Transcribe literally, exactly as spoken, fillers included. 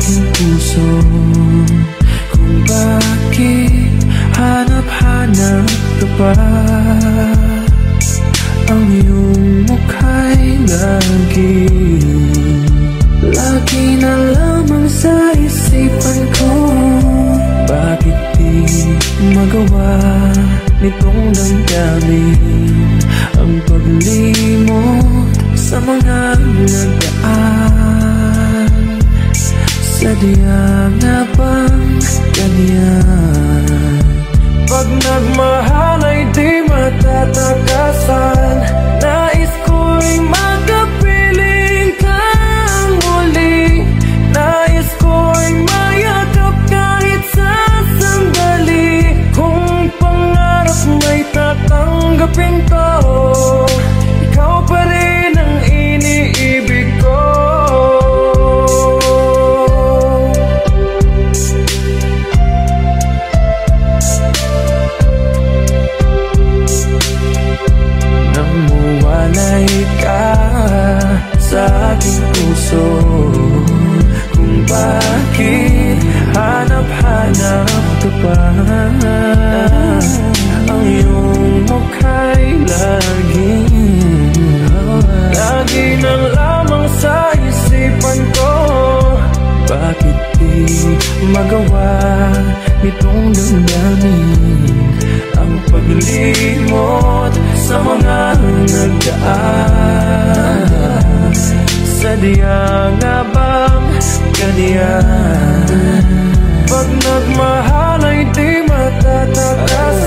aking puso kung bakit hanap-hanap ka pa. Ang iyong mukha'y lagi, lagi na lamang sa isipan ko. Bakit di magawa nitong damdamin ang paglimot sa mga nagdaan? Sadya nga bang ganyan? Pag nagmahal ay di matatakasan. Nais ko'y makapiling kang muli. Nais ko'y mayakap kahit sa sandali. Kung pangarap may tatanggapin ko, ikaw pa rin ang iniibig ko. Namuwalay ka sa aking puso kung bakit hanap-hanap ka pa. Ang iyong mukha'y laging, lagi na lamang sa isipan ko. Bakit di magawa nitong damdamin ang paglimot sa mga nagdaan? Sadya nga bang ganyan? Pag nagmahal ay di matatakasan.